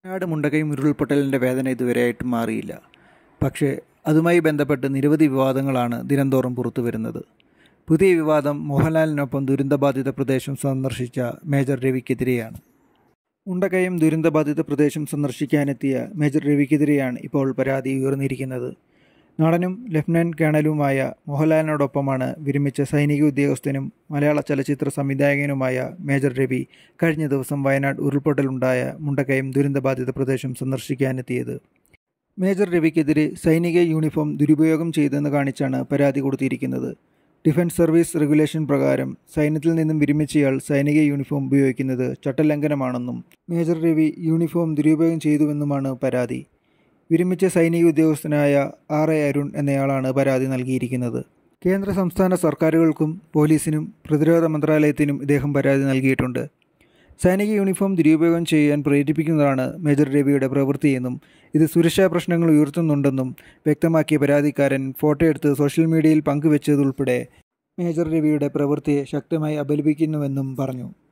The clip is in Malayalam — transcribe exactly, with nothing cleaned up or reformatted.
വയനാട് മുണ്ടക്കൈ ഉരുൾപൊട്ടലിൻ്റെ വേദന ഇതുവരെയായിട്ടും മാറിയില്ല. പക്ഷേ അതുമായി ബന്ധപ്പെട്ട് നിരവധി വിവാദങ്ങളാണ് ദിനംതോറും പുറത്തു വരുന്നത്. പുതിയ വിവാദം മോഹൻലാലിനൊപ്പം ദുരന്തബാധിത പ്രദേശം സന്ദർശിച്ച മേജർ രവിക്കെതിരെയാണ്. മുണ്ടക്കൈയും ദുരന്തബാധിത പ്രദേശം സന്ദർശിക്കാനെത്തിയ മേജർ രവിക്കെതിരെയാണ് ഇപ്പോൾ പരാതി ഉയർന്നിരിക്കുന്നത്. നടനും ലഫ്റ്റനന്റ് കേണലുമായ മോഹൻലാലിനോടൊപ്പമാണ് വിരമിച്ച സൈനിക ഉദ്യോഗസ്ഥനും മലയാള ചലച്ചിത്ര സംവിധായകനുമായ മേജർ രവി കഴിഞ്ഞ ദിവസം വയനാട് ഉരുൾപൊട്ടലുണ്ടായ മുണ്ടക്കൈയും ദുരന്തബാധിത പ്രദേശം സന്ദർശിക്കാനെത്തിയത്. മേജർ രവിക്കെതിരെ സൈനിക യൂണിഫോം ദുരുപയോഗം ചെയ്തെന്ന് കാണിച്ചാണ് പരാതി കൊടുത്തിരിക്കുന്നത്. ഡിഫൻസ് സർവീസ് റെഗുലേഷൻ പ്രകാരം സൈന്യത്തിൽ നിന്നും വിരമിച്ചയാൾ സൈനിക യൂണിഫോം ഉപയോഗിക്കുന്നത് ചട്ടലംഘനമാണെന്നും മേജർ രവി യൂണിഫോം ദുരുപയോഗം ചെയ്തുവെന്നുമാണ് പരാതി. വിരമിച്ച സൈനിക ഉദ്യോഗസ്ഥനായ ആർ എ അരുൺ എന്നയാളാണ് പരാതി നൽകിയിരിക്കുന്നത്. കേന്ദ്ര സംസ്ഥാന സർക്കാരുകൾക്കും പോലീസിനും പ്രതിരോധ മന്ത്രാലയത്തിനും ഇദ്ദേഹം പരാതി നൽകിയിട്ടുണ്ട്. സൈനിക യൂണിഫോം ദുരുപയോഗം ചെയ്യാൻ പ്രേരിപ്പിക്കുന്നതാണ് മേജർ രവിയുടെ പ്രവൃത്തിയെന്നും ഇത് സുരക്ഷാ പ്രശ്നങ്ങൾ ഉയർത്തുന്നുണ്ടെന്നും വ്യക്തമാക്കിയ പരാതിക്കാരൻ ഫോട്ടോ എടുത്ത് സോഷ്യൽ മീഡിയയിൽ പങ്കുവച്ചതുൾപ്പെടെ മേജർ രവിയുടെ പ്രവൃത്തിയെ ശക്തമായി അപലപിക്കുന്നുവെന്നും പറഞ്ഞു.